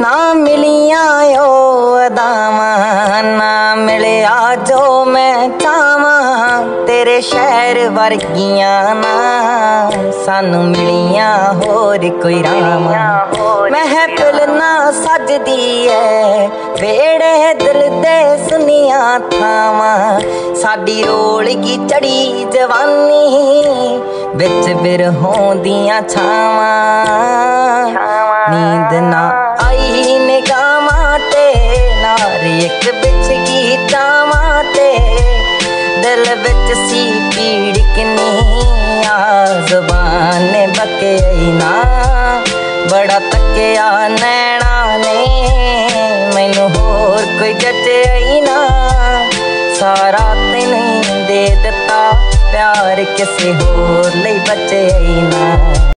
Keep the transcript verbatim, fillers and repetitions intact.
ना मिलिया ओ अदावां ना मिलिया जो मैं चावां तेरे शहर वर्गियां ना सानू मिलिया होर कोई रावां महफिल ना सजदी है वेड़े दिल दे सुनिया थावां साडी रोलगी चढ़ी जवानी बिच बिरहों दियां छावां नींद ना आई निगाहां ते नार एक बिच गीतावां ते दिल बिच सी पीड़ किन्नी आ ज़ुबान ने बके ना बड़ा तकिया नैना ने मैनू होर कोई जचे ना सारा तैनूं दे दिता प्यार किसे होर लई बचे ना।